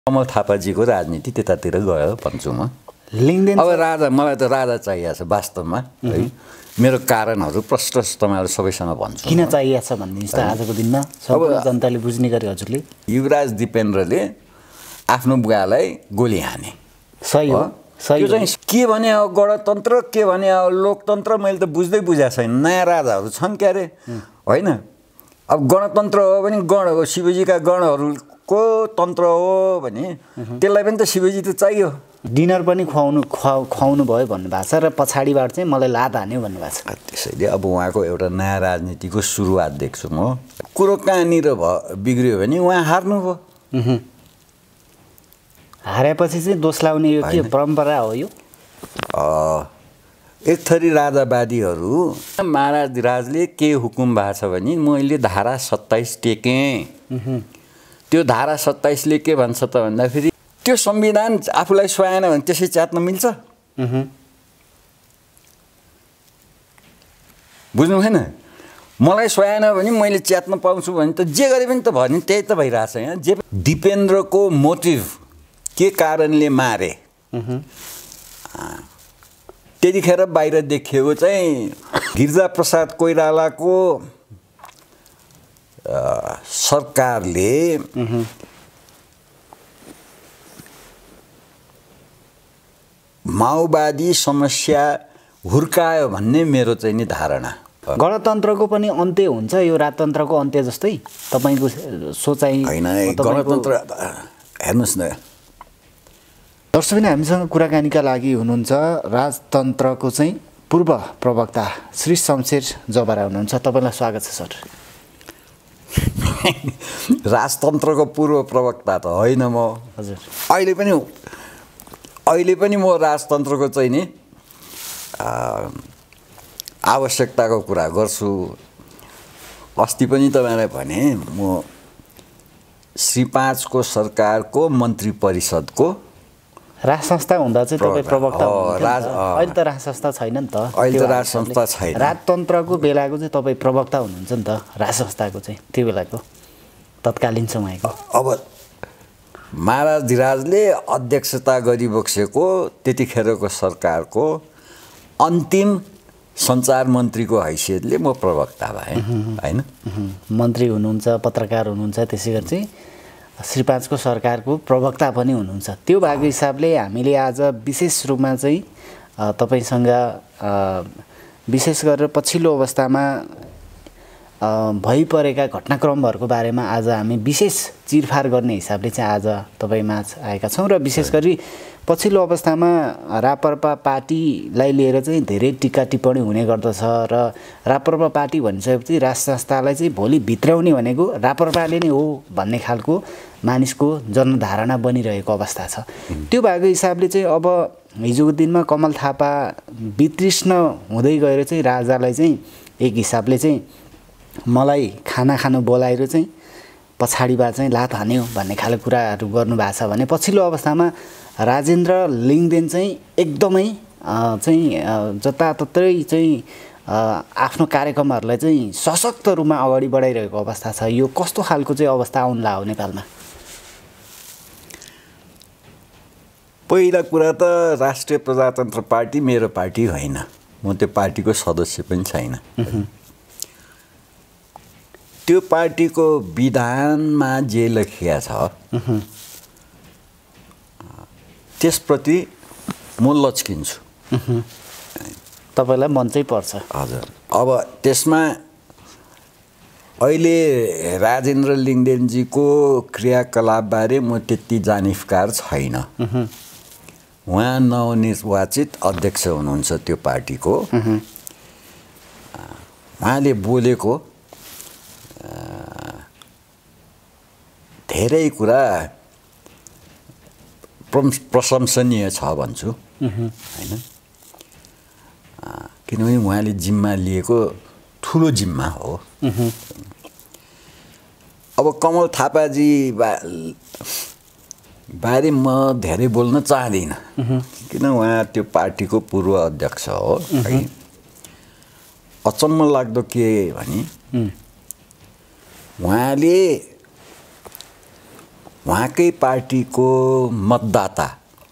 कमल थापाजीको राजनीति त्यतातिर गयो भन्छु म। लिङ्गदेन अब राजा, मलाई त राजा चाहिएको छ वास्तवमा है। मेरो कारणहरू प्रष्ट तपाईँहरू सबैसँग भन्छु। किन चाहिएको छ भनिदिनुहोस् त आजको दिनमा सम्पूर्ण जनताले बुझ्ने गरी हजुरले। युवराज दिपेन्द्रले आफ्नो बुवालाई गोली हाने। सही हो, सही त्यो चाहिँ के भने हो गणतन्त्र, के भने हो लोकतन्त्र, मैले त बुझ्दै बुझाएको छैन। नयाँ राजाहरू छन् क्या अरे, होइन? अब गणतन्त्र हो भने गण हो, शिवजीका गणहरूको तन्त्र हो भने त्यसलाई पनि त शिवजी त चाहियो। डिनर पनि खुवाउनु भयो भन्नुभएको छ र पछाडिबाट चाहिँ मलाई लात हान्यो भन्नुभएको छ। त्यसैले अब उहाँको एउटा नयाँ राजनीतिको सुरुवात देख्छु म। कुरो कहाँनिर बिग्रियो भने उहाँ हार्नुभयो। हारेपछि चाहिँ दोष लाउने यो के परम्परा हो यो? एक थरी राजावादीहरू महाराज राजले के हुकुम भएको छ भने मैले धारा 27 टेकेँ। त्यो धारा 27ले के भन्छ त भन्दाखेरि त्यो संविधान आफूलाई सुहाएन भने त्यसै च्यात्न मिल्छ? बुझ्नु भएन? मलाई सुहाएन भने मैले च्यात्न पाउँछु भने त जे गरे पनि त भयो नि, त्यही त भइरहेछ यहाँ। जे दिपेन्द्रको मोटिभ के कारणले मारे त्यतिखेर बाहिर देखिएको चाहिँ गिरिजाप्रसाद कोइरालाको सरकारले माओवादी समस्या हुर्कायो भन्ने मेरो चाहिँ नि धारणा। गणतन्त्रको पनि अन्त्य हुन्छ यो राजतन्त्रको अन्त्य जस्तै तपाईँको सोचाइ होइन? गणतन्त्र हेर्नुहोस् न, दर्शक पनि हामीसँग कुराकानीका लागि हुनुहुन्छ राजतन्त्रको चाहिँ पूर्व प्रवक्ता श्री शमशेर जबरा हुनुहुन्छ। तपाईँलाई स्वागत छ सर। राजतन्त्रको पूर्व प्रवक्ता त होइन म। हजुर, अहिले पनि म राजतन्त्रको चाहिँ नि आवश्यकताको कुरा गर्छु। अस्ति पनि तपाईँलाई भने म श्री 5 को सरकारको मन्त्री परिषदको राज संस्था हुँदा चाहिँ तपाईँ प्रवक्ता हुनुहुन्छ। अहिले त राज संस्था छैन नि त। अहिले त राज संस्था छैन। राजतन्त्रको बेलाको चाहिँ तपाईँ प्रवक्ता हुनुहुन्छ नि त, राज संस्थाको चाहिँ त्यो बेलाको तत्कालीन समयको। अब महाराज धिराजले अध्यक्षता गरिबक्सेको त्यतिखेरको सरकारको अन्तिम सञ्चार मन्त्रीको हैसियतले म प्रवक्ता भएँ, होइन? मन्त्री हुनुहुन्छ, पत्रकार हुनुहुन्छ, त्यसै गरी चाहिँ श्री 5 को सरकारको प्रवक्ता पनि हुनुहुन्छ। त्यो भएको हिसाबले हामीले आज विशेष रूपमा चाहिँ तपाईँसँग विशेष गरेर पछिल्लो अवस्थामा भइपरेका घटनाक्रमहरूको बारेमा आज हामी विशेष चिरफार गर्ने हिसाबले चाहिँ आज तपाईँमाझ आएका छौँ। र विशेष गरी पछिल्लो अवस्थामा राप्रपा पार्टीलाई लिएर चाहिँ धेरै टिका टिप्पणी हुने गर्दछ र राप्रपा पार्टी भनिसकेपछि राज संस्थालाई चाहिँ भोलि भित्राउने भनेको राप्रपाले नै हो भन्ने खालको मानिसको जनधारणा बनिरहेको अवस्था छ। त्यो भएको हिसाबले चाहिँ अब हिजोको दिनमा कमल थापा वितृष्ण हुँदै गएर चाहिँ राजालाई चाहिँ एक हिसाबले चाहिँ मलाई खाना खानु बोलाएर चाहिँ पछाडिबाट चाहिँ लात हान्यो भन्ने खालको कुराहरू गर्नुभएको छ भने पछिल्लो अवस्थामा राजेन्द्र लिङ्गदेन चाहिँ एकदमै चाहिँ जताततै चाहिँ आफ्नो कार्यक्रमहरूलाई चाहिँ सशक्त रूपमा अगाडि बढाइरहेको अवस्था छ। यो कस्तो खालको चाहिँ अवस्था आउन्ला हो नेपालमा? पहिला कुरा त राष्ट्रिय प्रजातन्त्र पार्टी मेरो पार्टी होइन, म त्यो पार्टीको सदस्य पनि छैन। त्यो पार्टीको विधानमा जे लेखिया छ त्यसप्रति म लच्किन्छु। तपाईँलाई मन चाहिँ पर्छ? हजुर। अब त्यसमा अहिले राजेन्द्र लिङ्गदेनजीको क्रियाकलापबारे म त्यति जानिफकार छैन। उहाँ नवनिर्वाचित अध्यक्ष हुनुहुन्छ त्यो पार्टीको। उहाँले बोलेको धेरै कुरा प्रशंसनीय छ भन्छु, होइन? किनभने उहाँले जिम्मा लिएको ठुलो जिम्मा हो। अब कमल थापाजी बारे म धेरै बोल्न चाहदिनँ, किन उहाँ त्यो पार्टीको पूर्व अध्यक्ष हो। अचम्म लाग्दो के भने उहाँले उहाँकै पार्टीको मतदाता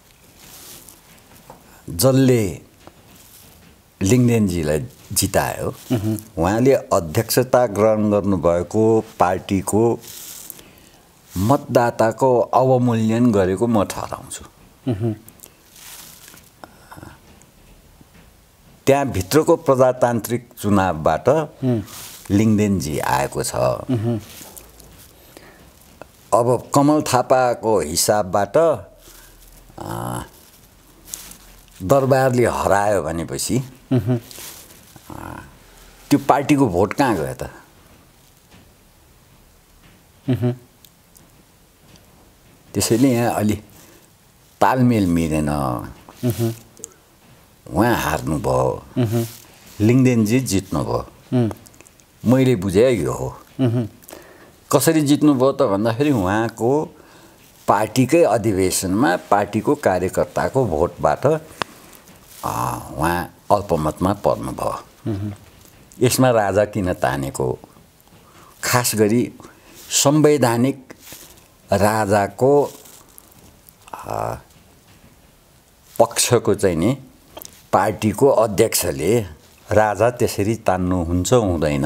जसले लिङ्गदेनजीलाई जितायो उहाँले अध्यक्षता ग्रहण गर्नुभएको पार्टीको मतदाताको अवमूल्यन गरेको म ठहराउँछु। त्यहाँ भित्रको प्रजातान्त्रिक चुनावबाट लिङ्गदेनजी आएको छ। अब कमल थापाको हिसाबबाट दरबारले हरायो भनेपछि त्यो पार्टीको भोट कहाँ गयो त? त्यसैले यहाँ अलि तालमेल मिलेन। उहाँ हार्नुभयो, लिङ्गदेनजी जित्नुभयो। मैले बुझे यो हो। कसरी जित्नुभयो त भन्दाखेरि उहाँको पार्टीकै अधिवेशनमा पार्टीको कार्यकर्ताको भोटबाट उहाँ अल्पमतमा पर्नुभयो। यसमा राजा किन तानेको? खास गरी संवैधानिक राजाको पक्षको चाहिँ नि पार्टीको अध्यक्षले राजा त्यसरी तान्नुहुन्छ हुँदैन,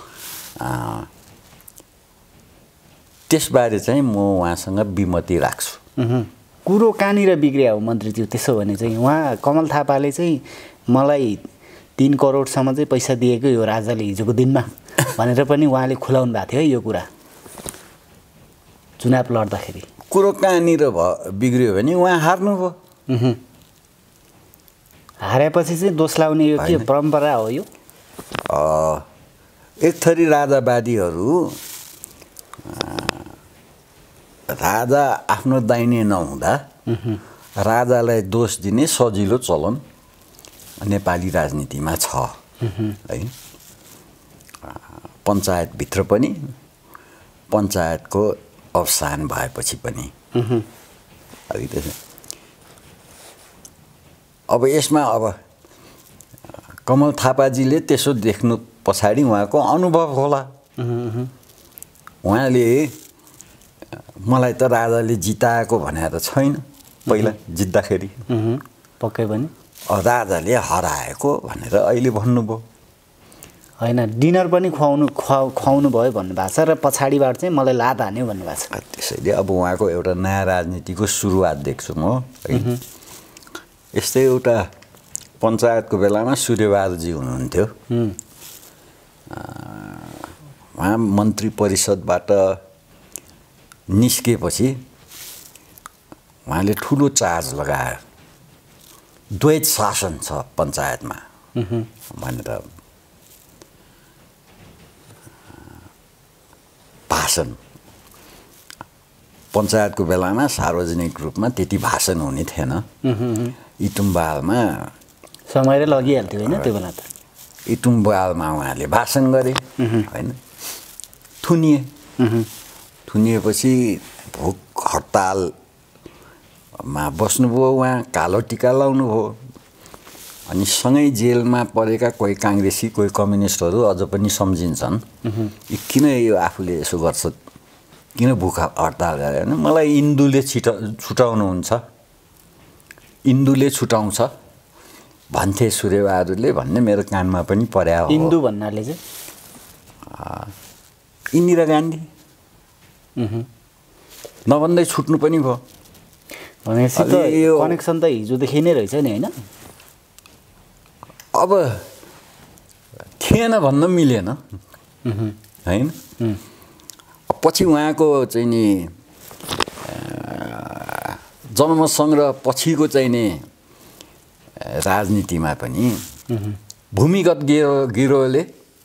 त्यसबारे चाहिँ म उहाँसँग विमति राख्छु। कुरो कहाँनिर बिग्रिया हो मन्त्रीज्यू? त्यसो भने चाहिँ उहाँ कमल थापाले चाहिँ मलाई 3 करोडसम्म चाहिँ पैसा दिएको यो राजाले हिजोको दिनमा भनेर पनि उहाँले खुलाउनु भएको थियो है यो कुरा चुनाव लड्दाखेरि। कुरो कहाँनिर बिग्रियो भने उहाँ हार्नुभयो। हारेपछि चाहिँ दोष लाउने यो के परम्परा हो यो? एक थरी राजावादीहरू राजा आफ्नो दाहिने नहुँदा राजालाई दोष दिने सजिलो चलन नेपाली राजनीतिमा छ है। पञ्चायतभित्र पनि, पञ्चायतको अवसान भएपछि पनि। अब यसमा अब कमल थापाजीले त्यसो देख्नु पछाडि उहाँको अनुभव होला। उहाँले मलाई त राजाले जिताएको भनेर छैन पहिला जित्दाखेरि, पक्कै पनि राजाले हराएको भनेर अहिले भन्नुभयो। होइन, डिनर पनि खुवाउनु भयो भन्नुभएको छ र पछाडिबाट चाहिँ मलाई लात हान्यो भन्नुभएको छ। त्यसैले अब उहाँको एउटा नयाँ राजनीतिको सुरुवात देख्छु म। यस्तै एउटा पञ्चायतको बेलामा सूर्यबहादुरजी हुनुहुन्थ्यो। उहाँ मन्त्री परिषदबाट निस्किएपछि उहाँले ठुलो चार्ज लगायो, द्वैत शासन छ पञ्चायतमा भनेर भाषण। पञ्चायतको बेलामा सार्वजनिक रूपमा त्यति भाषण हुने थिएन। इटुम्बालमा समयले लगिहाल्थ्यो होइन त्यो बेला त। इटुम्बालमा उहाँले भाषण गरे होइन, थुनिएपछि भोक हडतालमा बस्नुभयो। उहाँ कालो टिका लाउनुभयो। अनि सँगै जेलमा परेका कोही काङ्ग्रेसी कोही कम्युनिस्टहरू अझ पनि सम्झिन्छन् किन यो आफूले यसो गर्छ, किन भोक हडताल गरे भने मलाई इन्दुले छुटाउनुहुन्छ, इन्दुले छुटाउँछ भन्थे सूर्यबहादुरले भन्ने मेरो कानमा पनि पर्या हो। इन्दु भन्नाले चाहिँ इन्दिरा गान्धी नभन्दै छुट्नु पनि भयो। भनेपछि त यो कनेक्सन त हिजोदेखि नै रहेछ नि होइन? अब थिएन भन्न मिलेन होइन। पछि उहाँको चाहिँ नि जनमतसङ्ग्रह पछिको चाहिँ नि राजनीतिमा पनि भूमिगत गिरोहले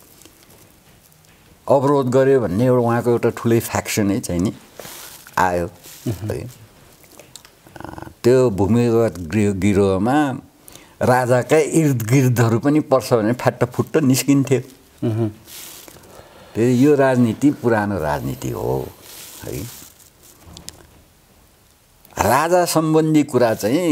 अवरोध गर्यो भन्ने एउटा उहाँको एउटा ठुलै फ्याक्सनै चाहिँ नि आयो है। त्यो भूमिगत गिरोहमा राजाका इर्द गिर्दहरू पनि पर्छ भने फ्याट्टफुट्ट निस्किन्थ्यो। यो राजनीति पुरानो राजनीति हो है। राजा सम्बन्धी कुरा चाहिँ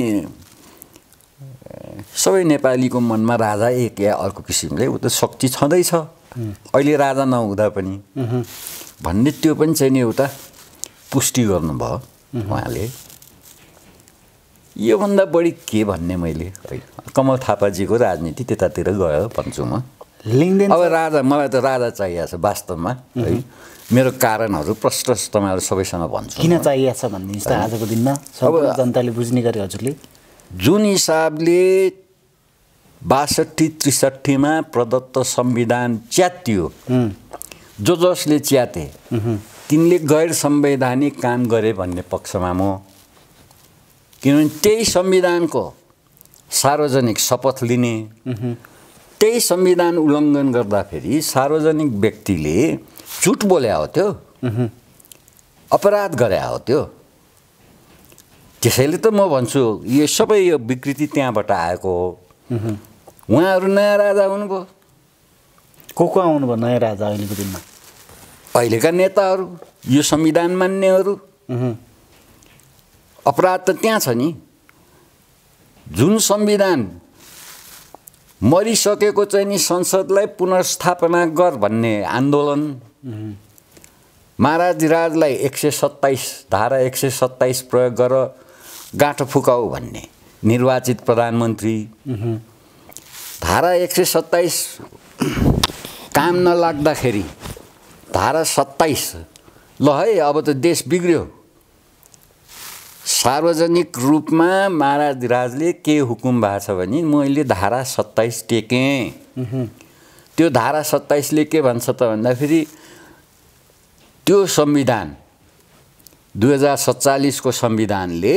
सबै नेपालीको मनमा राजा एक या अर्को किसिमले ऊ त शक्ति छँदैछ अहिले राजा नहुँदा पनि भन्ने त्यो पनि चाहिँ नि एउटा पुष्टि गर्नुभयो उहाँले। योभन्दा बढी के भन्ने मैले कमल थापाजीको राजनीति त्यतातिर गयो भन्छु म। लिङ्गदेन अब राजा मलाई त राजा चाहिएको छ वास्तवमा है। मेरो कारणहरू प्रष्ट तपाईँहरू सबैसँग भन्छु किन चाहिएको छ भनिदिनुहोस् त आजको दिनमा सम्पूर्ण जनताले बुझ्ने गरी हजुरले। जुन हिसाबले 62-63 मा प्रदत्त संविधान च्यातियो, जसले च्याते तिनले गैर संवैधानिक काम गरे भन्ने पक्षमा म। किनभने त्यही संविधानको सार्वजनिक शपथ लिने, त्यही संविधान उल्लङ्घन गर्दाखेरि सार्वजनिक व्यक्तिले झुट बोल्या हो त्यो, अपराध गरे हो त्यो। त्यसैले त म भन्छु यो सबै यो विकृति त्यहाँबाट आएको हो। उहाँहरू नयाँ राजा हुनुभयो। को आउनुभयो नयाँ राजा अहिलेको दिनमा? अहिलेका नेताहरू, यो संविधान मान्नेहरू। अपराध त त्यहाँ छ नि। जुन संविधान मरिसकेको चाहिँ नि संसदलाई पुनर्स्थापना गर भन्ने आन्दोलन, महाराजराजलाई 127 धारा 127 प्रयोग गर गाँठो फुकाऊ भन्ने निर्वाचित प्रधानमन्त्री, धारा 127 काम नलाग्दाखेरि धारा 27 ल है अब त देश बिग्रियो, सार्वजनिक रूपमा महाराजराजले के हुकुम भएको छ भने मैले धारा 27 टेकेँ। त्यो धारा 27 ले के भन्छ त भन्दाखेरि त्यो संविधान 2047 को संविधानले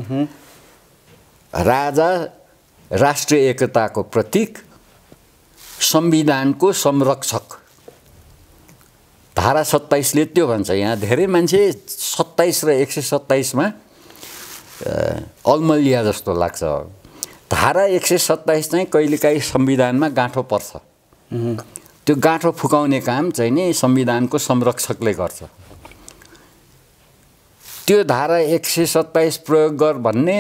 राजा राष्ट्रिय एकताको प्रतीक, संविधानको संरक्षक। धारा 27 ले त्यो भन्छ। यहाँ धेरै मान्छे 27 र 127 मा अलमलिया जस्तो लाग्छ। धारा 127 चाहिँ कहिलेकाहीँ संविधानमा गाँठो पर्छ। त्यो गाँठो फुकाउने काम चाहिँ नि संविधानको संरक्षकले गर्छ। त्यो धारा 127 प्रयोग गर भन्ने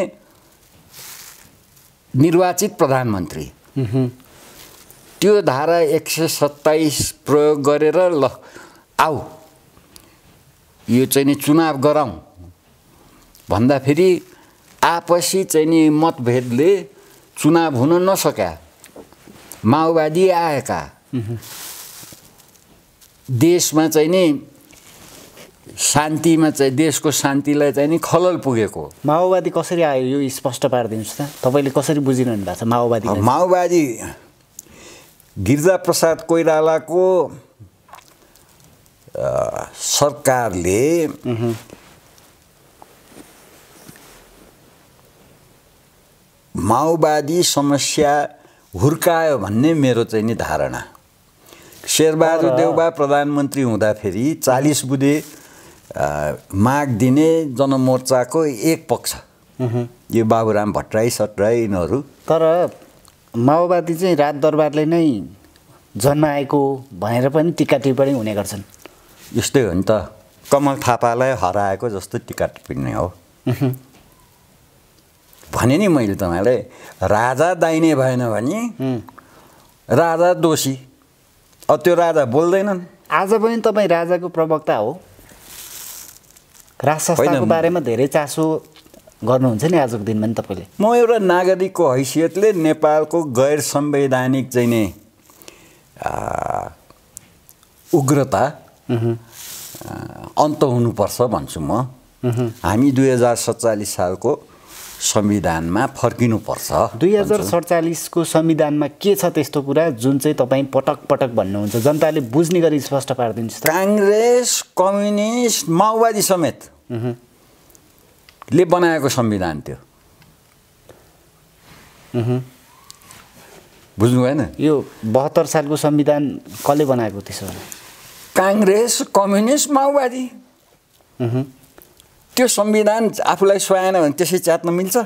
निर्वाचित प्रधानमन्त्री, त्यो धारा 127 प्रयोग गरेर ल आऊ यो चाहिँ नि चुनाव गराउँ भन्दाखेरि आपसी चाहिँ नि मतभेदले चुनाव हुन नसक्या, माओवादी आएका, देशमा चाहिँ नि शान्तिमा चाहिँ देशको शान्तिलाई चाहिँ नि खलल पुगेको। माओवादी कसरी आयो यो स्पष्ट पारिदिनुहोस् त। तपाईँले कसरी बुझिरहनु भएको छ माओवादी? माओवादी गिरिजाप्रसाद कोइरालाको सरकारले माओवादी समस्या हुर्कायो भन्ने मेरो चाहिँ नि धारणा। शेरबहादुर देउबा प्रधानमन्त्री हुँदाखेरि 40 बुधे माग दिने जनमोर्चाको एक पक्ष यो बाबुराम भट्टराई सटराई यिनीहरू। तर माओवादी चाहिँ राजदरबारले नै जन्माएको भनेर पनि टिका टिप्पणी हुने गर्छन्। यस्तै हो नि त, कमल थापालाई हराएको जस्तो टिका टिप्पणी हो भने नि मैले तपाईँलाई। राजा दाइने भएन भने राजा दोषी। अब त्यो राजा बोल्दैनन्। आज पनि तपाईँ राजाको प्रवक्ता हो, राज संस्थाको बारेमा धेरै चासो गर्नुहुन्छ नि आजको दिनमा नि तपाईँले। म एउटा नागरिकको हैसियतले नेपालको गैर संवैधानिक चाहिँ नि उग्रता अन्त हुनुपर्छ भन्छु म। हामी 2047 सालको संविधानमा फर्किनुपर्छ। 2047 को संविधानमा के छ त्यस्तो कुरा जुन चाहिँ तपाईँ पटक पटक भन्नुहुन्छ, जनताले बुझ्ने गरी स्पष्ट पारिदिनुहोस् त। कांग्रेस, कम्युनिस्ट, माओवादी समेत ले बनाएको संविधान त्यो। बुझ्नु भएन? यो 72 सालको संविधान कसले बनाएको त्यसो भने? कांग्रेस, कम्युनिस्ट, माओवादी। त्यो संविधान आफूलाई सुहाएन भने त्यसै च्यात्न मिल्छ?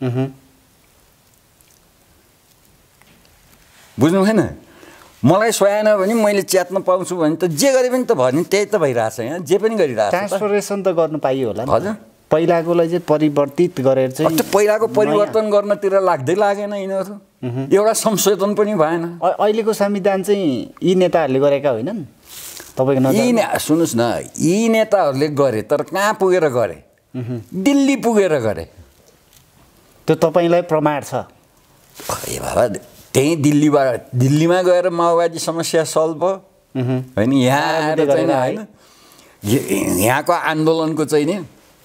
बुझ्नु भएन? मलाई सुहाएन भने मैले च्यात्न पाउँछु भने त जे गरे पनि त भयो नि, त्यही त भइरहेछ। यहाँ जे पनि गरिरहेछ। ट्रान्सफरेसन त गर्नु पाइयो होला नि। हजुर, पहिलाकोलाई चाहिँ परिवर्तित गरेर चाहिँ त्यो पहिलाको परिवर्तन गर्नतिर लाग्दै लागेन यिनीहरू। एउटा संशोधन पनि भएन। अहिलेको संविधान चाहिँ यी नेताहरूले गरेका होइनन्? तपाईँको नजरमा सुन्नुहोस् न, यी नेताहरूले गरे तर कहाँ पुगेर गरे? दिल्ली पुगेर गरे। त्यो तपाईँलाई प्रमाण छ? ए बाबा, त्यही दिल्लीमा गएर माओवादी समस्या सल्भ भयो होइन? यहाँ आएर चाहिँ होइन, यहाँको आन्दोलनको चाहिँ नि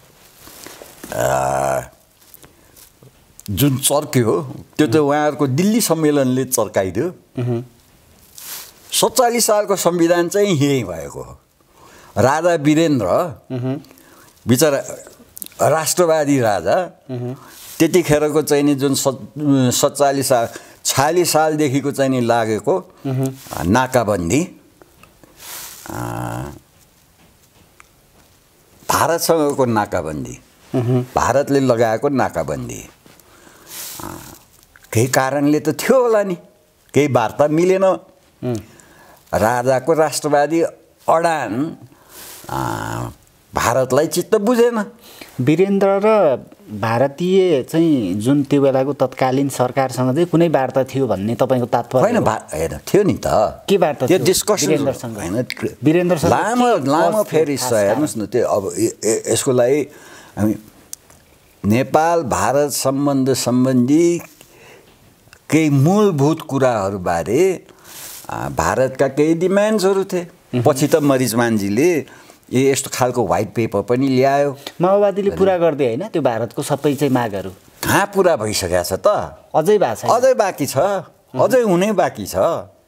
जुन चर्क्यो हो त्यो त उहाँहरूको दिल्ली सम्मेलनले चर्काइदियो। 47 सालको संविधान चाहिँ यही भएको हो। राजा वीरेन्द्र बिचरा राष्ट्रवादी राजा, त्यतिखेरको चाहिँ नि जुन 46 सालदेखिको चाहिँ नि लागेको नाकाबन्दी, भारतसँगको नाकाबन्दी, भारतले लगाएको नाकाबन्दी केही कारणले त थियो होला नि, केही वार्ता मिलेन। राजाको राष्ट्रवादी अडान भारतलाई चित्त बुझेन। वीरेन्द्र र भारतीय चाहिँ जुन त्यो बेलाको तत्कालीन सरकारसँग चाहिँ कुनै वार्ता थियो भन्ने तपाईँको तात्पर्य होइन? होइन, थियो नि त। के वार्ता थियो? डिस्कसन होइन, वीरेन्द्रसँग लामो फेरि हेर्नुहोस् न। त्यो अब यसको लागि हामी नेपाल भारत सम्बन्ध सम्बन्धी केही मूलभूत कुराहरूबारे भारतका केही डिमान्ड्सहरू थिए। पछि त मरिचमानजीले यस्तो खालको व्हाइट पेपर पनि ल्यायो। माओवादीले पुरा गर्दै होइन त्यो भारतको सबै चाहिँ मागहरू? कहाँ पुरा भइसकेको छ त? अझै भएको छ? अझै बाँकी छ, अझै हुनै बाँकी छ।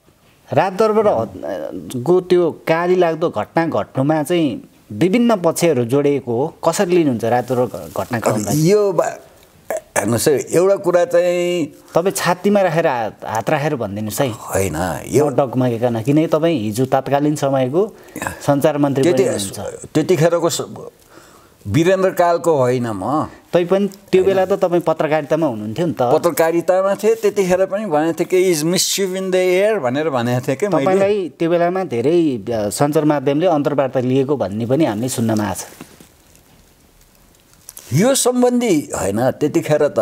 राजदरबारको त्यो काली लाग्दो घटना घट्नुमा चाहिँ विभिन्न पक्षहरू जोडिएको हो। कसरी लिनुहुन्छ राजदरबार घटनाक्रमलाई? यो हेर्नुहोस् है, एउटा कुरा चाहिँ तपाईँ छातीमा राखेर हात राखेर भनिदिनुहोस् है। होइन, यो डगमगेका किनकि तपाईँ हिजो तत्कालीन समयको सञ्चार मन्त्री पनि हुनुहुन्छ। त्यतिखेरको वीरेन्द्र कालको होइन म। तैपनि त्यो बेला त तपाईँ पत्रकारितामा हुनुहुन्थ्यो नि त? पत्रकारितामा थिएँ, त्यतिखेर पनि भनेको थिएँ कि is mischief in the air भनेर भनेको थिएँ कि मैले। तपाईँलाई त्यो बेलामा धेरै सञ्चार माध्यमले अन्तर्वार्ता लिएको भन्ने पनि हामीले सुन्नमा आएको छ। यो सम्बन्धी होइन, त्यतिखेर त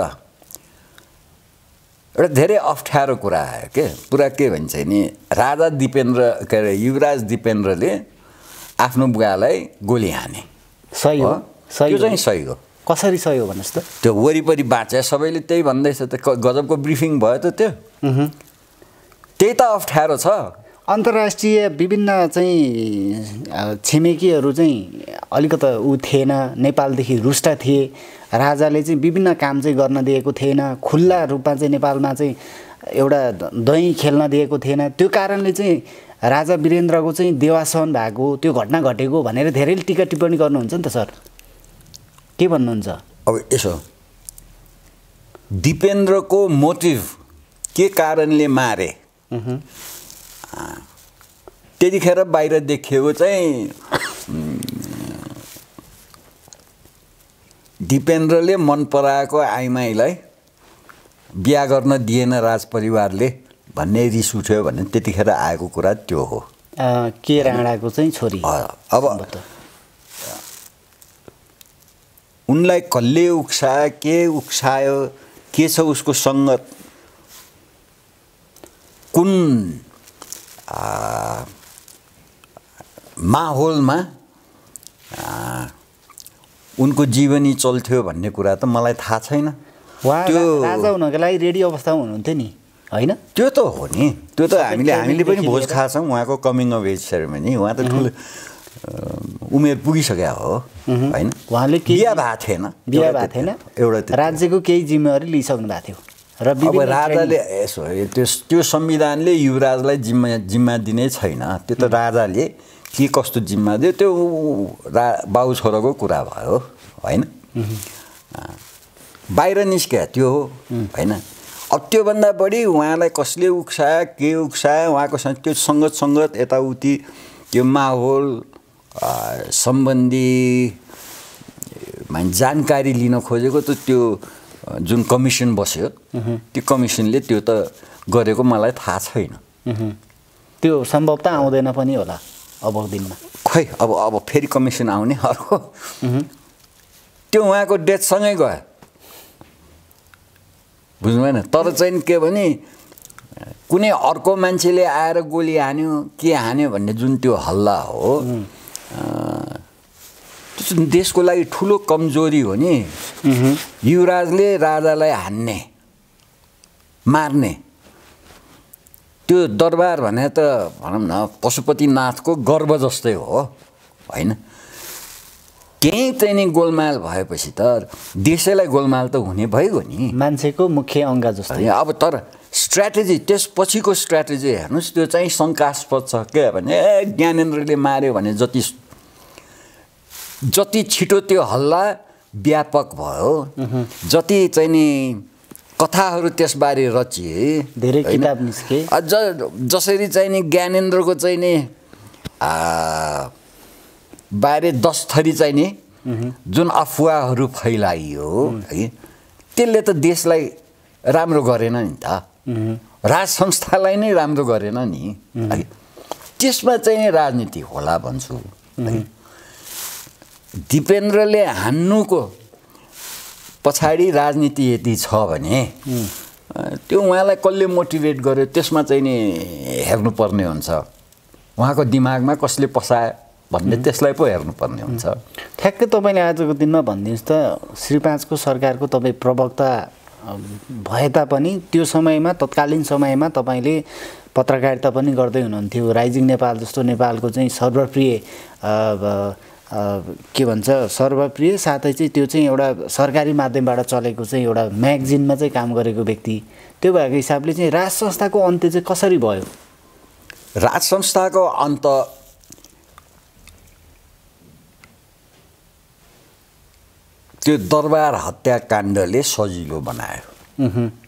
एउटा धेरै अप्ठ्यारो कुरा आयो के। पुरा के भन्छ नि, राजा दिपेन्द्र के अरे युवराज दिपेन्द्रले आफ्नो बुवालाई गोली हाने। सही हो? त्यो चाहिँ सही हो। कसरी सही हो भन्नुहोस् त? त्यो वरिपरि बाँचे सबैले त्यही भन्दैछ त। गजबको ब्रिफिङ भयो त त्यो। त्यही त अप्ठ्यारो छ। अन्तर्राष्ट्रिय विभिन्न चाहिँ छिमेकीहरू चाहिँ अलिकति ऊ थिएन, नेपालदेखि रुष्ट थिए। राजाले चाहिँ विभिन्न काम चाहिँ गर्न दिएको थिएन, खुल्ला रूपमा चाहिँ नेपालमा चाहिँ एउटा दही खेल्न दिएको थिएन। त्यो कारणले चाहिँ राजा वीरेन्द्रको चाहिँ देवासन भएको त्यो घटना घटेको भनेर धेरैले टिका टिप्पणी गर्नुहुन्छ नि त सर, के भन्नुहुन्छ? अब यसो, दिपेन्द्रको मोटिभ के कारणले मारे त्यतिखेर बाहिर देखिएको चाहिँ दिपेन्द्रले मन पराएको आइमाईलाई बिहा गर्न दिएन राजपरिवारले भन्ने रिस उठ्यो भने त्यतिखेर आएको कुरा त्यो हो। के राणाको चाहिँ छोरी। अब उनलाई कसले उक्सायो, के उक्सायो, के छ उसको सङ्गत, कुन माहौलमा उनको जीवनी चल्थ्यो भन्ने कुरा त मलाई थाहा छैन। त्यो राजा हुनको लागि रेडी अवस्थामा हुनुहुन्थ्यो नि होइन? त्यो त हो नि, त्यो त हामीले पनि भोज खाछौँ। उहाँको कमिङ अफ एज सेरेमनी, उहाँ त ठुलो उमेर पुगिसक्यो हो होइन? उहाँले बिहा भएको थिएन, एउटा राज्यको केही जिम्मेवारी लिइसक्नु भएको थियो र अब राजाले यसो त्यो संविधानले युवराजलाई जिम्मा दिने छैन। त्यो त राजाले के कस्तो जिम्मा दियो त्यो बाउ छोराको कुरा भयो होइन? बाहिर निस्क्यो त्यो हो होइन? अब त्योभन्दा बढी उहाँलाई कसले उक्सायो, के उक्सायो, उहाँको त्यो सङ्गत यताउति त्यो माहौल सम्बन्धी जानकारी लिन खोजेको त त्यो जुन कमिसन बस्यो त्यो कमिसनले त्यो त गरेको मलाई थाहा छैन। त्यो सम्भवतः आउँदैन पनि होला अब दिनमा। खै अब फेरि कमिसन आउने अर्को, त्यो उहाँको डेथसँगै गयो बुझ्नु भएन? तर चाहिँ के भने कुनै अर्को मान्छेले आएर गोली हान्यो के हान्यो भन्ने जुन त्यो हल्ला हो त्यो देशको लागि ठुलो कमजोरी हो नि। युवराजले राजालाई हान्ने मार्ने त्यो दरबार भने त भनौँ न पशुपतिनाथको गर्व जस्तै हो होइन। केही चाहिँ नि गोलमाल भएपछि त देशैलाई गोलमाल त हुने भइगयो नि, मान्छेको मुख्य अङ्ग जस्तै। अब तर स्ट्राटेजी त्यसपछिको स्ट्राटेजी हेर्नुहोस् त्यो चाहिँ शङ्कास्पद छ के भने ज्ञानेन्द्रले मार्यो भने जति छिटो त्यो हल्ला व्यापक भयो, जति चाहिँ नि कथाहरू त्यसबारे रचिए, धेरै किताब निस्के, जसरी चाहिँ नि ज्ञानेन्द्रको चाहिँ नि बारे 10 थरी चाहिँ नि जुन अफवाहहरू फैलाइयो है त्यसले त देशलाई राम्रो गरेन नि त, राज संस्थालाई नै राम्रो गरेन नि है। त्यसमा चाहिँ राजनीति होला भन्छु है। दिपेन्द्रले हान्नुको पछाडि राजनीति यति छ भने त्यो उहाँलाई कसले मोटिभेट गर्यो त्यसमा चाहिँ नि हेर्नुपर्ने हुन्छ। उहाँको दिमागमा कसले पसायो भन्ने त्यसलाई पो हेर्नुपर्ने हुन्छ। ठ्याक्कै तपाईँले आजको दिनमा भनिदिनुहोस् त, श्री 5 को सरकारको तपाईँ प्रवक्ता भए तापनि त्यो समयमा तत्कालीन समयमा तपाईँले पत्रकारिता पनि गर्दै हुनुहुन्थ्यो। राइजिङ नेपाल जस्तो नेपालको चाहिँ सर्वप्रिय के भन्छ सर्वप्रिय साथै चाहिँ त्यो चाहिँ एउटा सरकारी माध्यमबाट चलेको चाहिँ एउटा म्यागजिनमा चाहिँ काम गरेको व्यक्ति, त्यो भएको हिसाबले चाहिँ राज संस्थाको अन्त्य चाहिँ कसरी भयो? राज संस्थाको अन्त त्यो दरबार हत्याकाण्डले सजिलो बनायो।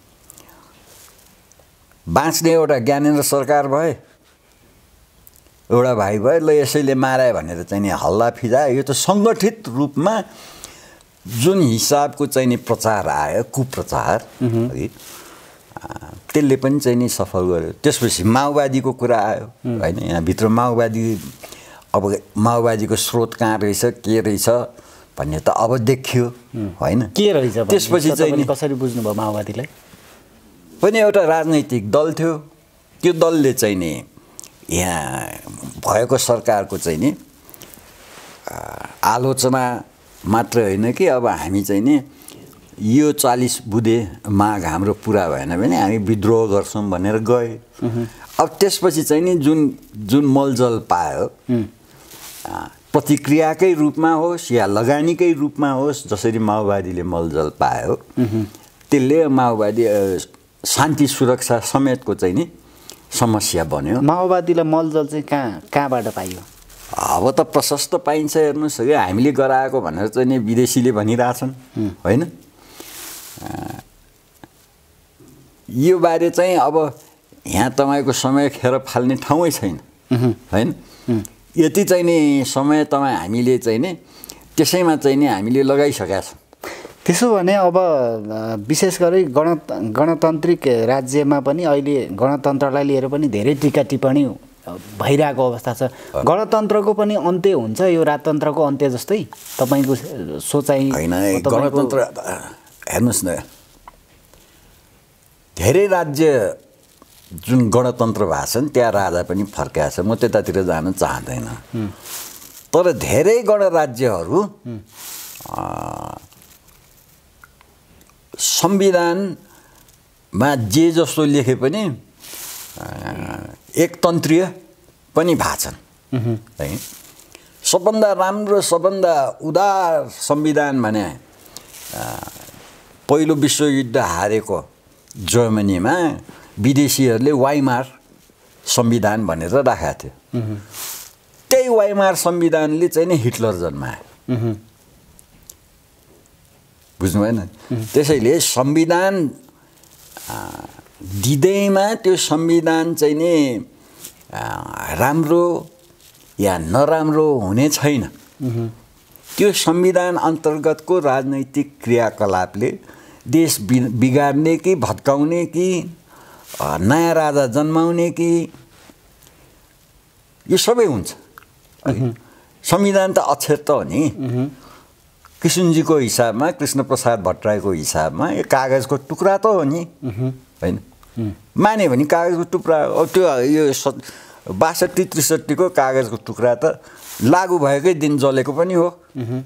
बाँच्ने एउटा ज्ञानेन्द्र सरकार भए, एउटा भाइ भयो, ल यसैले मारायो भनेर चाहिँ नि हल्ला फिजायो। यो त सङ्गठित रूपमा जुन हिसाबको चाहिँ नि प्रचार आयो, कुप्रचार है, त्यसले पनि चाहिँ नि सफल गर्यो। त्यसपछि माओवादीको कुरा आयो होइन। यहाँभित्र माओवादी, अब माओवादीको स्रोत कहाँ रहेछ के रहेछ भन्ने त अब देखियो होइन। के रहेछ त्यसपछि चाहिँ कसरी बुझ्नुभयो? माओवादीलाई पनि एउटा राजनैतिक दल थियो। त्यो दलले चाहिँ नि यहाँ भएको सरकारको चाहिँ नि आलोचना मात्र होइन कि अब हामी चाहिँ नि यो 40 बुँदे माग हाम्रो पुरा भएन भने हामी विद्रोह गर्छौँ भनेर गए। अब त्यसपछि चाहिँ नि जुन मलजल पायो, प्रतिक्रियाकै रूपमा होस् या लगानीकै रूपमा होस्, जसरी माओवादीले मलजल पायो त्यसले माओवादी शान्ति सुरक्षा समेतको चाहिँ नि समस्या बन्यो। माओवादीलाई मलजल चाहिँ कहाँबाट पाइयो? अब त प्रशस्त पाइन्छ। हेर्नुहोस् हामीले गराएको भनेर चाहिँ नि विदेशीले भनिरहेछन् होइन। यो बारे चाहिँ अब यहाँ तपाईँको समय खेर फाल्ने ठाउँै छैन होइन। यति चाहिँ नि समय तपाईँ हामीले चाहिँ नि त्यसैमा चाहिँ नि हामीले लगाइसकेका छौँ। त्यसो भने अब विशेष गरी गणतान्त्रिक राज्यमा पनि अहिले गणतन्त्रलाई लिएर पनि धेरै टीका टिप्पणी भइरहेको अवस्था छ। गणतन्त्रको पनि अन्त्य हुन्छ यो राजतन्त्रको अन्त्य जस्तै तपाईँको सोचाइ होइन? गणतन्त्र हेर्नुहोस् न, धेरै राज्य जुन गणतन्त्र भएको छ नि त्यहाँ राजा पनि फर्काएको छ। म त्यतातिर जान चाहँदैन। तर धेरै गणराज्यहरू संविधानमा जे जस्तो लेखे पनि एकतन्त्रीय पनि भएको छन् है। सबभन्दा राम्रो सबभन्दा उदार संविधान भने पहिलो विश्वयुद्ध हारेको जर्मनीमा विदेशीहरूले वाइमार संविधान भनेर राखेको थियो। त्यही वाइमार संविधानले चाहिँ नि हिटलर जन्मायो। बुझ्नु भएन? त्यसैले संविधान दिँदैमा त्यो संविधान चाहिँ नि राम्रो या नराम्रो हुने छैन। त्यो संविधान अन्तर्गतको राजनैतिक क्रियाकलापले देश बिगार्ने कि भत्काउने कि नयाँ राजा जन्माउने कि यो सबै हुन्छ। संविधान त अक्षर त हो नि। किशनजीको हिसाबमा, कृष्ण प्रसाद भट्टराईको हिसाबमा यो कागजको टुक्रा त हो नि होइन। माने भने कागजको टुक्रा अब त्यो यो 62-63 को कागजको टुक्रा त लागू भएकै दिन जलेको पनि हो।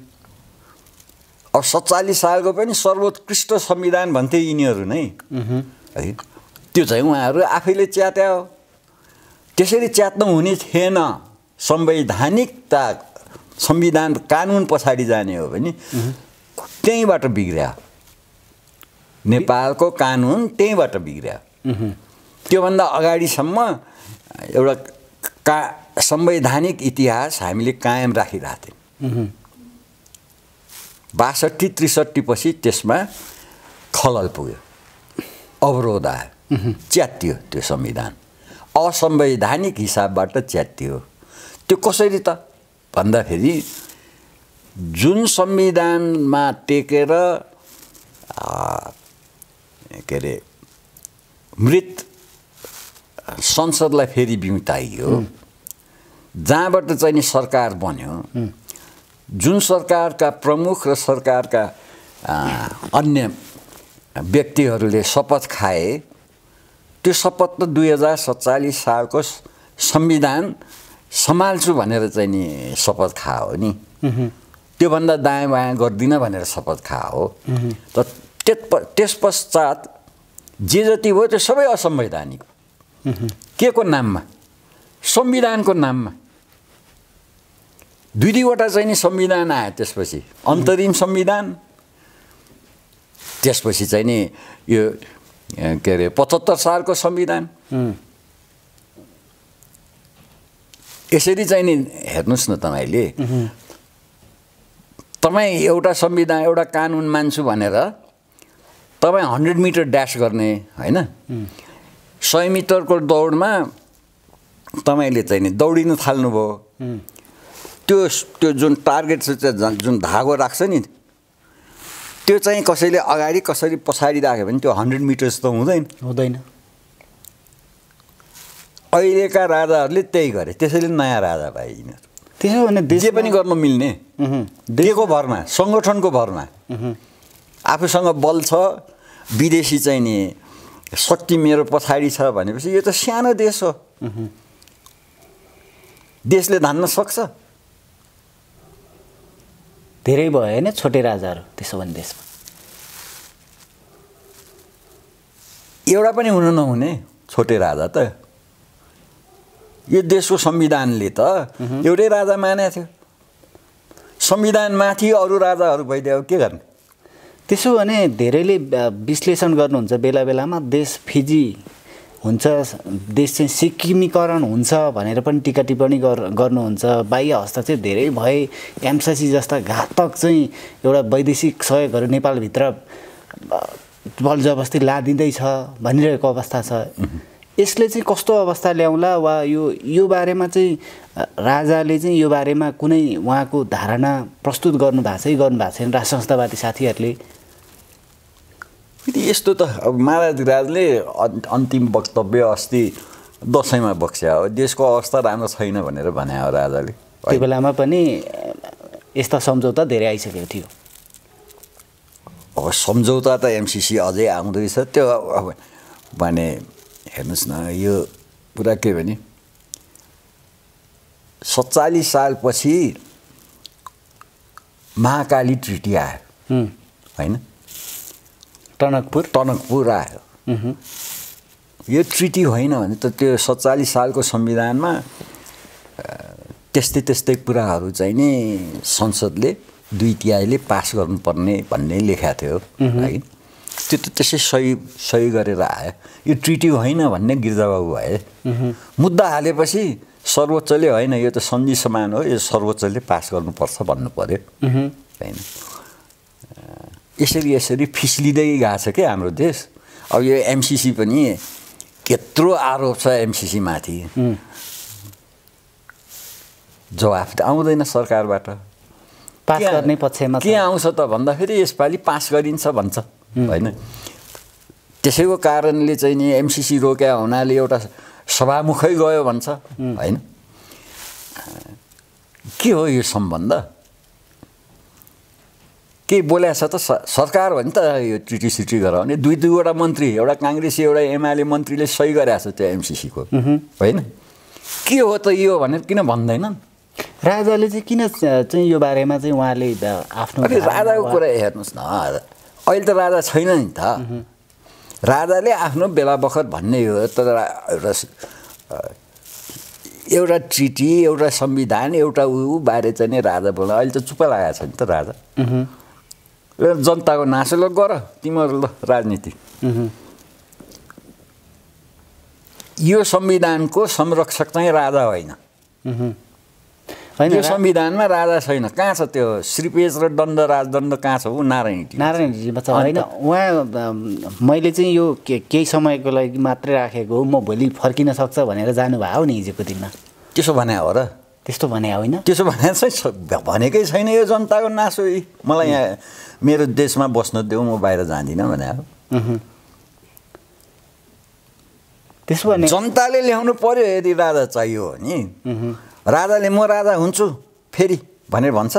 अब 47 सालको पनि सर्वोत्कृष्ट संविधान भन्थे यिनीहरू नै है। त्यो चाहिँ उहाँहरू आफैले च्यात्या हो। त्यसरी च्यात्नु हुने थिएन। संवैधानिकता संविधान कानुन पछाडि जाने हो भने त्यहीँबाट बिग्र्या। नेपालको कानुन त्यहीँबाट बिग्र्या। त्योभन्दा अगाडिसम्म एउटा संवैधानिक इतिहास हामीले कायम राखिरहेको थियौँ। 62-63 पछि त्यसमा खलल पुग्यो, अवरोध आयो, च्यातियो त्यो संविधान। असंवैधानिक हिसाबबाट च्यातियो। त्यो कसरी त भन्दाखेरि जुन संविधानमा टेकेर के अरे मृत संसदलाई फेरि बिउताइयो, जहाँबाट चाहिँ नि सरकार बन्यो, जुन सरकारका प्रमुख र सरकारका अन्य व्यक्तिहरूले शपथ खाए, त्यो शपथ त 2047 सालको संविधान सम्हाल्छु भनेर चाहिँ नि शपथ खाओ नि। त्योभन्दा दायाँ बायाँ गर्दिनँ भनेर शपथ खाओ। त त्यस पश्चात जे जति भयो त्यो सबै असंवैधानिक। के को नाममा? संविधानको नाममा। दुईवटा चाहिँ नि संविधान आयो त्यसपछि। अन्तरिम संविधान, त्यसपछि चाहिँ नि यो के अरे 75 सालको संविधान। यसरी चाहिँ नि हेर्नुहोस् न तपाईँले, तपाईँ एउटा संविधान एउटा कानुन मान्छु भनेर तपाईँ 100 मिटर ड्यास गर्ने होइन, 100 मिटरको दौडमा तपाईँले चाहिँ नि दौडिन थाल्नुभयो। त्यो जुन टार्गेट जुन धागो राख्छ नि, त्यो चाहिँ कसैले अगाडि कसरी पछाडि राख्यो भने त्यो 100 मिटर्स त हुँदैन। अहिलेका राजाहरूले त्यही गरे, त्यसैले नयाँ राजा पाए यिनीहरू। त्यसो भने जे पनि गर्न मिल्ने, दिएको भरमा, सङ्गठनको भरमा। आफूसँग बल छ, विदेशी चाहिँ नि शक्ति मेरो पछाडि छ भनेपछि यो त सानो देश हो, देशले धान्न सक्छ। धेरै भयो होइन छोटे राजाहरू त्यसो भने देशमा? एउटा पनि हुनु नहुने छोटे राजा त यो देशको संविधानले त एउटै राजा मानेको थियो। संविधानमाथि अरू राजाहरू भइदियो के गर्ने? त्यसो भने धेरैले विश्लेषण गर्नुहुन्छ बेला बेलामा देश फिजी हुन्छ, देश चाहिँ सिक्किमीकरण हुन्छ भनेर पनि टिका टिप्पणी गर्नुहुन्छ। बाह्य हस्तक्षेप धेरै भए, एमसिसी जस्ता घातक चाहिँ एउटा वैदेशिक सहयोगहरू नेपालभित्र बल जबस्ती लादिँदैछ भनिरहेको अवस्था छ। यसले चाहिँ कस्तो अवस्था ल्याउला, वा यो बारेमा चाहिँ राजाले चाहिँ यो बारेमा कुनै उहाँको धारणा प्रस्तुत गर्नु भएको छैन राष्ट्र संस्थावादी साथीहरूले? यस्तो त अब महाराजले अन्तिम वक्तव्य अस्ति दसैँमा बक्स्या हो, देशको अवस्था राम्रो छैन भनेर भने हो राजाले। त्यो बेलामा पनि यस्ता सम्झौता धेरै आइसकेको थियो। अब सम्झौता त एमसिसी अझै आउँदैछ। त्यो अब भने हेर्नुहोस् न, यो पुरा के भने 47 सालपछि महाकाली ट्रिटी आयो होइन, टनकपुर आयो। यो ट्रिटी होइन भने त त्यो 47 सालको संविधानमा त्यस्तै कुराहरू चाहिँ नि संसदले 2/3 पास गर्नुपर्ने भन्ने लेखा थियो है। त्यो त त्यसै सही गरेर आयो। यो ट्रिटी होइन भन्ने गिर्जाबाबु भए। मुद्दा हालेपछि सर्वोच्चले होइन यो त सन्धि समान हो, यो सर्वोच्चले पास गर्नुपर्छ भन्नु पर्यो होइन। यसरी फिस्लिँदै गएको छ क्या हाम्रो देश। अब यो एमसिसी पनि त्यत्रो आरोप छ एमसिसी माथि, जवाफ त आउँदैन सरकारबाट। पास गर्ने पक्षमा के आउँछ त भन्दाखेरि यसपालि पास गरिन्छ भन्छ होइन। त्यसैको कारणले चाहिँ नि एमसिसी रोक्या हुनाले एउटा सभामुखै गयो भन्छ होइन। के हो यो सम्बन्ध? केही बोलेको छ त सरकार हो नि त यो ट्रिटी सिटी गराउने दुईवटा मन्त्री एउटा काङ्ग्रेसी एउटा एमाले मन्त्रीले सही गरेको छ त्यो एमसिसीको होइन के हो त यो भनेर किन भन्दैनन् राजाले चाहिँ किन चाहिँ यो बारेमा चाहिँ उहाँले आफ्नो राजाको कुरा हेर्नुहोस् न अहिले त राजा छैन नि त राजाले आफ्नो बेला बखत भन्ने हो तर एउटा ट्रिटी एउटा संविधान एउटा ऊ बारे चाहिँ नि राजा बोल्न अहिले त चुप्प लागेको छ नि त राजा जनताको नासो ल गर तिमीहरू ल राजनीति यो संविधानको संरक्षक चाहिँ राजा होइन यो संविधानमा राजा छैन कहाँ छ त्यो श्रीपेज र दण्ड राजदण्ड कहाँ छ ऊ नारायणजीमा छ होइन उहाँ मैले चाहिँ यो केही समयको लागि मात्रै राखेको हो म भोलि फर्किन सक्छ भनेर जानुभयो नि हिजोको दिनमा त्यसो भने हो र त्यस्तो भने होइन त्यसो भने चाहिँ भनेकै छैन यो जनताको नासो मलाई यहाँ मेरो देशमा बस्न देऊ म बाहिर जाँदिनँ भने हो त्यसो भने जनताले ल्याउनु पर्यो यदि राजा चाहियो भने राजाले म राजा हुन्छु फेरि भनेर भन्छ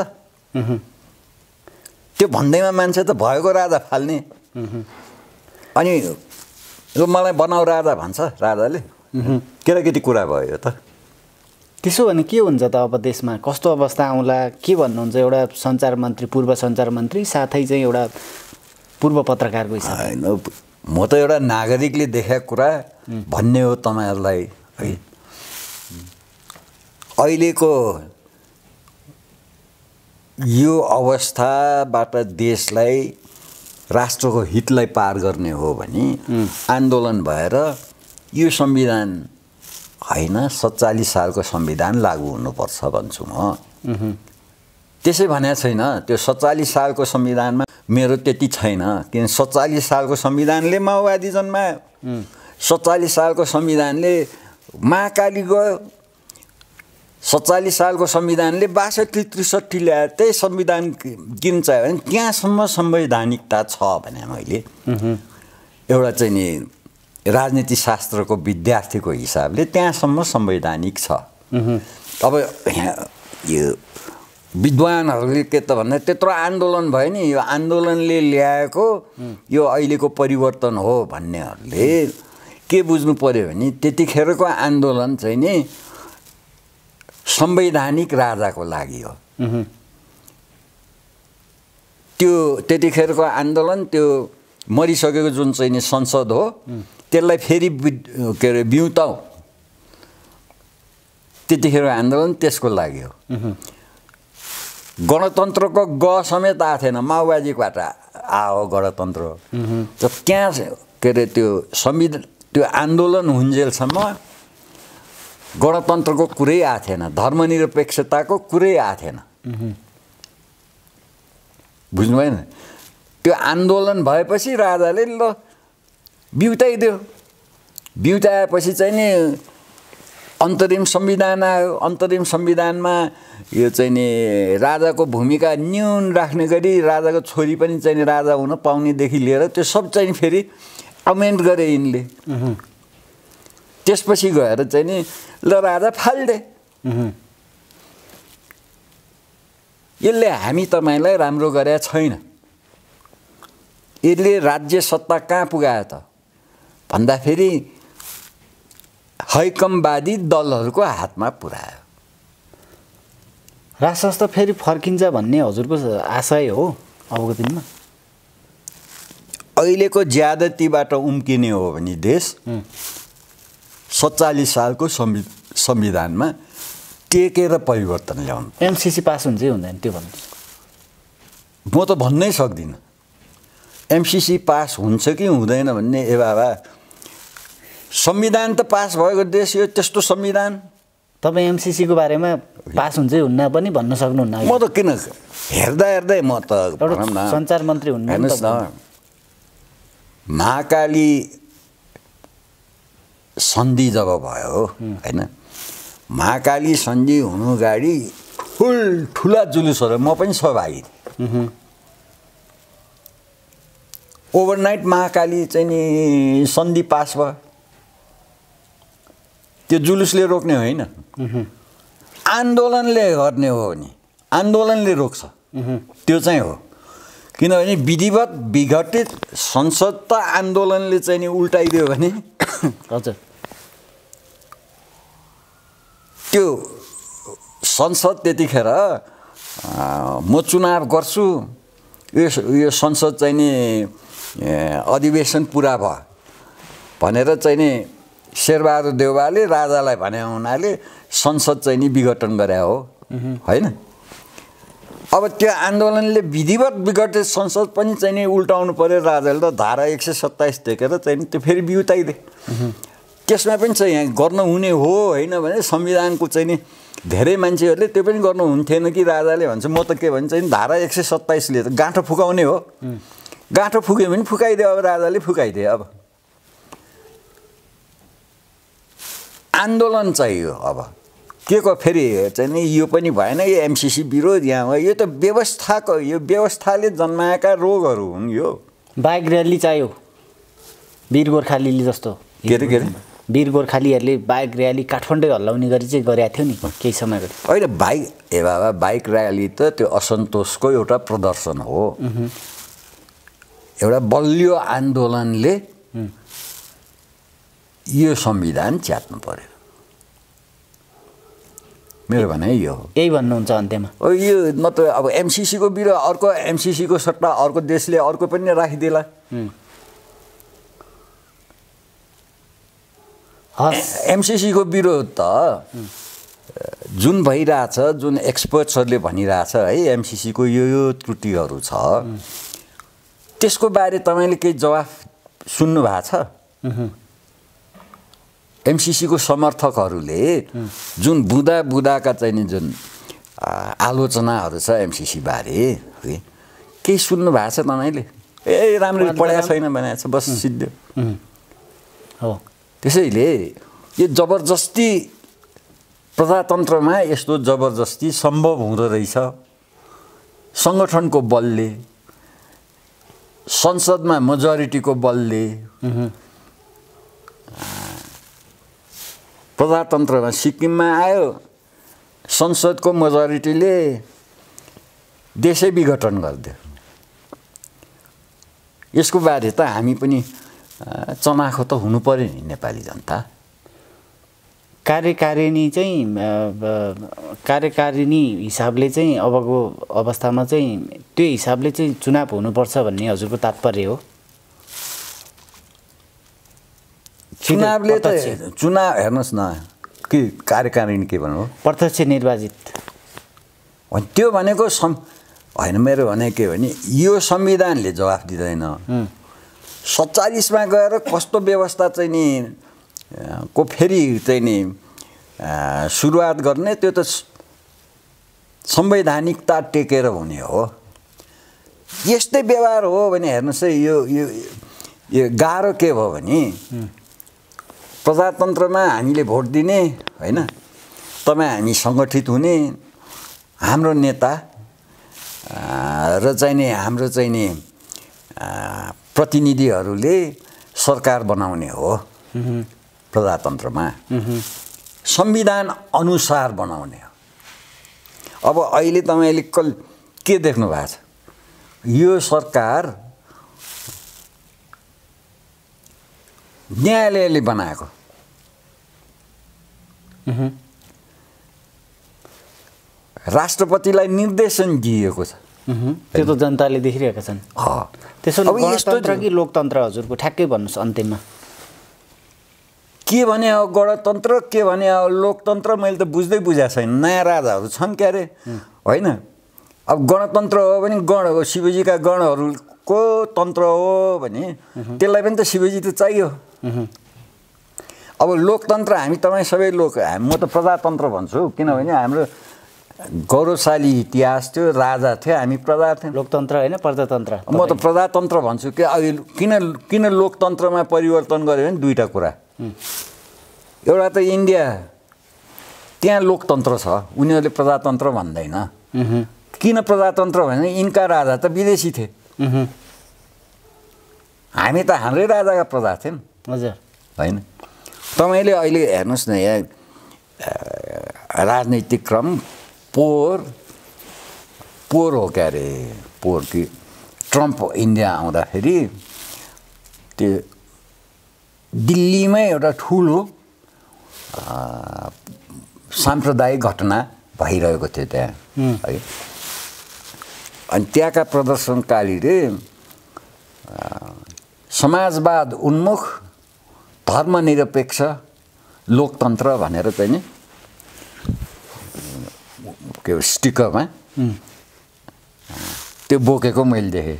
त्यो भन्दैमा मान्छे त भएको राजा फाल्ने अनि यो मलाई बनाऊ राजा भन्छ राजाले केटाकेटी कुरा भयो त त्यसो भने के हुन्छ त अब देशमा कस्तो अवस्था आउँला के भन्नुहुन्छ एउटा सञ्चार मन्त्री पूर्व सञ्चार मन्त्री साथै चाहिँ एउटा पूर्व पत्रकारको हिसाबले होइन म त एउटा नागरिकले देखेको कुरा भन्ने हो तपाईँहरूलाई है अहिलेको यो अवस्थाबाट देशलाई राष्ट्रको हितलाई पार गर्ने हो भने आन्दोलन भएर यो संविधान होइन 47 सालको संविधान लागू हुनुपर्छ भन्छु म त्यसै भनेको छैन त्यो 47 सालको संविधानमा मेरो त्यति छैन किन 47 सालको संविधानले माओवादी जन्मायो 47 सालको संविधानले महाकाली गयो 47 सालको संविधानले 62-63 ल्याएर त्यही संविधान किन चाहियो भने त्यहाँसम्म संवैधानिकता छ भने मैले एउटा चाहिँ नि राजनीति शास्त्रको विद्यार्थीको हिसाबले त्यहाँसम्म संवैधानिक छ अब यो विद्वानहरूले के त भन्दा त्यत्रो आन्दोलन भयो नि यो आन्दोलनले ल्याएको यो अहिलेको परिवर्तन हो भन्नेहरूले के बुझ्नु पर्यो भने त्यतिखेरको आन्दोलन चाहिँ नि संवैधानिक राजाको लागि हो त्यो त्यतिखेरको आन्दोलन त्यो मरिसकेको जुन चाहिँ नि संसद हो त्यसलाई फेरि के अरे बिउताउ त्यतिखेरको आन्दोलन त्यसको लागि हो गणतन्त्रको ग समेत आएको थिएन माओवादीबाट आयो गणतन्त्र त्यहाँ के अरे त्यो संविधान त्यो आन्दोलन हुन्जेलसम्म गणतन्त्रको कुरै आएको थिएन धर्मनिरपेक्षताको कुरै आएको थिएन बुझ्नु भएन त्यो आन्दोलन भएपछि राजाले ल बिउताइदियो बिउताएपछि चाहिँ नि अन्तरिम संविधान आयो अन्तरिम संविधानमा यो चाहिँ नि राजाको भूमिका न्यून राख्ने गरी राजाको छोरी पनि चाहिँ नि राजा हुन पाउनेदेखि लिएर त्यो सब चाहिँ फेरि अमेन्ड गरे यिनले त्यसपछि गएर चाहिँ नि ल राजा फाल्दे यसले हामी तपाईँलाई राम्रो गरेका छैन यसले राज्य सत्ता कहाँ पुगायो त भन्दाखेरि हैकमवादी दलहरूको हातमा पुर्यायो राष्ट्र फेरि फर्किन्छ भन्ने हजुरको आशय हो अबको दिनमा अहिलेको ज्यादतीबाट उम्किने हो भने देश 47 सालको संविधानमा टेकेर परिवर्तन ल्याउनु एमसिसी पास हुन्छ हुँदैन त्यो भन्नु म त भन्नै सक्दिनँ एमसिसी पास हुन्छ कि हुँदैन भन्ने ए बाबा संविधान त पास भएको देश यो त्यस्तो संविधान तपाईँ एमसिसीको बारेमा पास हुन्छ हुन्न पनि भन्न सक्नुहुन्न म त किन हेर्दै म त सञ्चार मन्त्री हुनु हेर्नुहोस् न महाकाली सन्धि जब भयो होइन महाकाली सन्धि हुनु गाडी ठुला जुलुसहरू म पनि सहभागी ओभरनाइट महाकाली चाहिँ नि सन्धि पास भयो त्यो जुलुसले रोक्ने होइन आन्दोलनले गर्ने हो नि आन्दोलनले रोक्छ त्यो चाहिँ हो किनभने विधिवत विघटित संसद त आन्दोलनले चाहिँ नि उल्टाइदियो भने हजुर त्यो संसद त्यतिखेर म चुनाव गर्छु यो संसद चाहिँ नि अधिवेशन पुरा भयो भनेर चाहिँ नि शेरबहादुर देउवाले राजालाई भने हुनाले संसद चाहिँ नि विघटन गरे हो हैन। अब त्यो आन्दोलनले विधिवत विघटित संसद पनि चाहिँ नि उल्टाउनु पर्यो राजाले त धारा 127 देखेर चाहिँ नि त्यो फेरि बिउताइदे। त्यसमा पनि चाहिँ यहाँ गर्न हुने हो होइन भने संविधानको चाहिँ नि धेरै मान्छेहरूले त्यो पनि गर्नु हुन्थेन कि राजाले भन्छ म त के भन्छ नि धारा 127 ले त गाँठो फुकाउने हो। गाँठो फुक्यो भने फुकाइदियो अब राजाले फुकाइदियो। अब आन्दोलन चाहियो अब के को फेरि चाहिँ नि यो पनि भएन यो एमसीसी विरोध यहाँ यो त व्यवस्थाको यो व्यवस्थाले जन्माएका रोगहरू हुन्। यो बाइक र्याली चाहियो वीर गोर्खालीले जस्तो के अरे वीर गोर्खालीहरूले बाइक र्याली काठमाडौँ हल्लाउने गरी चाहिँ गरेको थियो नि केही समय गरी। होइन बाइक ए बाबा बाइक र्याली त त्यो असन्तोषको एउटा प्रदर्शन हो। एउटा बलियो आन्दोलनले यो संविधान च्यात्नु पर्यो मेरो भनाइ यो हो। यही भन्नुहुन्छ अन्त्यमा यो नत्र अब एमसीसीको विरोध अर्को एमसीसीको सट्टा अर्को देशले अर्को पनि राखिदिएला। एमसीसीको विरोध त जुन भइरहेछ जुन एक्सपर्ट्सहरूले भनिरहेछ है एमसीसीको यो त्रुटिहरू छ त्यसको बारे तपाईँले केही जवाफ सुन्नु भएको छ? एमसीसीको समर्थकहरूले जुन बुदाका चाहिँ नि जुन आलोचनाहरू छ एमसीसी बारे केही सुन्नु भएको छ तपाईँले? ए राम्ररी पढाएको छैन भनेको छ बस सिद्धियो हो। त्यसैले यो जबरजस्ती प्रजातन्त्रमा यस्तो जबरजस्ती सम्भव हुँदो रहेछ। सङ्गठनको बलले संसदमा मेजोरिटीको बलले प्रजातन्त्रमा सिक्किममा आयो संसदको मेजोरिटीले देशै विघटन गरिदियो। यसको बारे त हामी पनि चनाखो त हुनु पर्यो नि नेपाली जनता। कार्यकारिणी हिसाबले चाहिँ अबको अवस्थामा चाहिँ त्यो हिसाबले चाहिँ चुनाव हुनुपर्छ भन्ने हजुरको तात्पर्य हो? चुनावले त चुनाव हेर्नुहोस् न के कार्यकारिणी के भन्नु प्रत्यक्ष निर्वाचित त्यो भनेको होइन मेरो भने के भने यो संविधानले जवाफ दिँदैन। 47मा गएर कस्तो व्यवस्था चाहिँ नि को फेरि चाहिँ नि सुरुवात गर्ने त्यो त संवैधानिकता टेकेर हुने हो। यस्तै व्यवहार हो भने हेर्नुहोस् है यो गाह्रो के भयो भने प्रजातन्त्रमा हामीले भोट दिने होइन तपाईँ हामी सङ्गठित हुने हाम्रो नेता र चाहिँ नि हाम्रो चाहिँ नि प्रतिनिधिहरूले सरकार बनाउने हो। प्रजातन्त्रमा संविधान अनुसार बनाउने हो। अब अहिले तपाईँले के देख्नु भएको छ यो सरकार न्यायालयले बनाएको राष्ट्रपतिलाई निर्देशन दिएको छ। त्यो त जनताले देखिरहेका छन्। त्यसो गणतन्त्र कि लोकतन्त्र हजुरको ठ्याक्कै भन्नुहोस् अन्त्यमा के भने हो गणतन्त्र के भने हो लोकतन्त्र मैले त बुझ्दै बुझाएको छैन। नयाँ राजाहरू छन् के अरे होइन। अब गणतन्त्र हो भने गण हो शिवजीका गणहरूको तन्त्र हो भने त्यसलाई पनि त शिवजी त चाहियो। अब लोकतन्त्र हामी तपाईँ सबै म त प्रजातन्त्र भन्छु किनभने हाम्रो गौरवशाली इतिहास थियो राजा थियो हामी प्रजा थियौँ। लोकतन्त्र होइन प्रजातन्त्र म त प्रजातन्त्र भन्छु कि किन लोकतन्त्रमा परिवर्तन गर्यो भने दुईवटा कुरा। एउटा त इन्डिया त्यहाँ लोकतन्त्र छ उनीहरूले प्रजातन्त्र भन्दैन। किन प्रजातन्त्र भने यिनका राजा त विदेशी थिए हामी त हाम्रै राजाका प्रजा थियौँ। हजुर होइन तपाईँले अहिले हेर्नुहोस् न यहाँ राजनैतिक क्रम पोहोर हो क्या अरे पोहोर कि ट्रम्प इन्डिया आउँदाखेरि त्यो दिल्लीमै एउटा ठुलो साम्प्रदायिक घटना भइरहेको थियो त्यहाँ है। अनि त्यहाँका प्रदर्शनकारीले समाजवाद उन्मुख धर्मनिरपेक्ष लोकतन्त्र भनेर चाहिँ नि के स्टिकरमा त्यो बोकेको मैले देखेँ।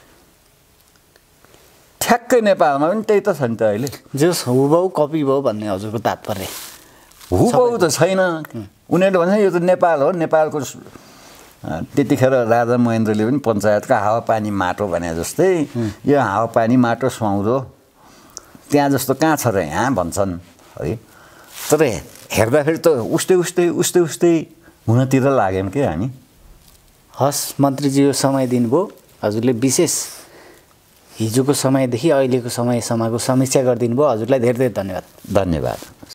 ठ्याक्कै नेपालमा पनि त्यही त छ नि त अहिले। जस हुबहु कपी भयो भन्ने हजुरको तात्पर्य? हुबहु त छैन, उनीहरूले भन्छ यो त नेपाल हो, नेपालको त्यतिखेर राजा महेन्द्रले पनि पञ्चायतका हावापानी माटो भने जस्तै यो हावापानी माटो सुहाउँदो त्यहाँ जस्तो कहाँ छ र यहाँ भन्छन् है। तर हेर्दाखेरि त उस्तै उस्तै उस्तै उस्तै हुनतिर लाग्यौँ के हामी। हस् मन्त्रीजी, यो समय दिनुभयो, हजुरले विशेष हिजोको समयदेखि अहिलेको समयसम्मको समीक्षा गरिदिनु भयो, हजुरलाई धेरै धेरै धन्यवाद। धन्यवाद।